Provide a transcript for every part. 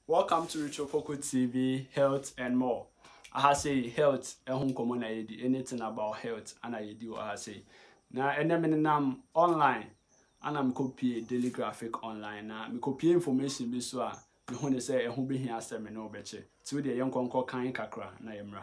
Welcome to Ritual Poco TV, health and more. I say health and home common anything about health and I do I say. Now and then I'm online and I'm copy daily graphic online. Now me copy information be so me want to say who be here say me no beche. To the young conco kind kakra na yemra.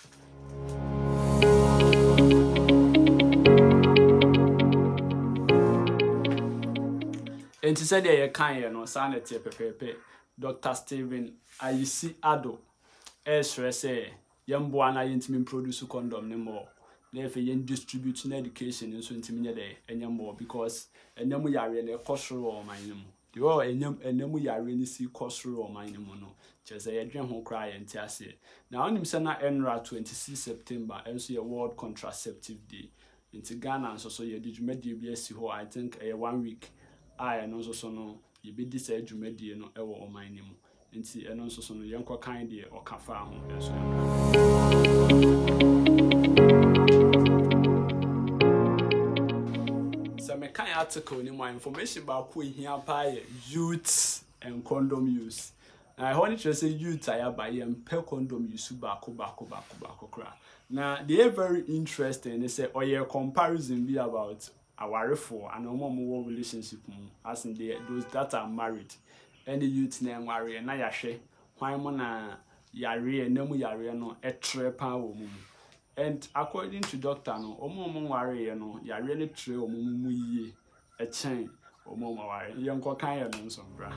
And to say they kind no sanity pepe. Dr. Steven Ayisi Ado say yamboa na yentimi produce condom no more. Therefore yen distribute education nso ntimi nye dey enyambo because enemu yare na ekosoro o man mu. The all enemu yare ni si kosoro o man mu no. Chese yedwen ho kra ye nti ase. Na onim se na enra 26 September enso ye World Contraceptive Day. Nti Ghana nso so ye djumadi bi asi ho I think 1 week. I no so no you be this djumadi no ewo o man mu. Nti eno nso so no yenko kan de o kafa ho enso. Kind article in my information about who here by youths and condom use. I want to say youth I buy and per condom use bako. Now they are very interesting. They say or your comparison be about our for and a more relationship as in those that are married. Any youth name marry and I share why mona yare and nemu yare no a trepa woman. And according to doctor no omo worry no ya really tray omo yi a chain omo worry yanko kan ya no so bra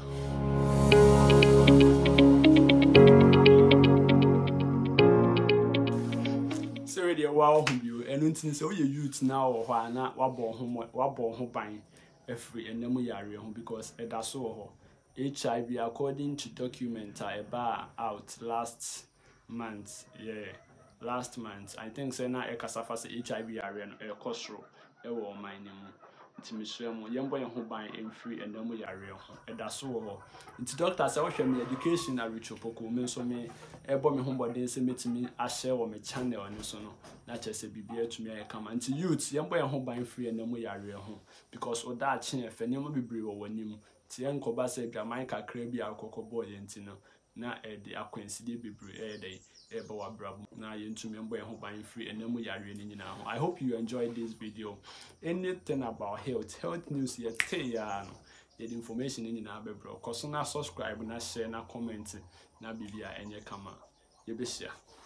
so really wow you enu ntin say we youth now or hwa na wabo ho ban every enemu yare ho because e da so ho HIV according to document out last month last month I think say na ekasafa say HIV area no ekosro ewo man nemu ntimisremu yembo ye ho ban emfiri enemu yare ho edaso ho nti doctor say wo hwe me education na Ritual Poco me so me ebo me ho body say metimi a share wo me channel ni so no na chese bibia tumi ayekama nti youth yembo ye ho ban free enemu yare ho because oda a chen efe nemu bibre wo wanim ti enkoba say dwaman kakra bi akokɔbɔ ye nti no na de akwanside bibre dey eba wabrabo na yentumi mbo ho ban free enemu yare ni nyina ho. I hope you enjoyed this video. Anything about health news yet ya no the information ni nyina bebro koso na subscribe na share na comment na bibia enye kama ye be share.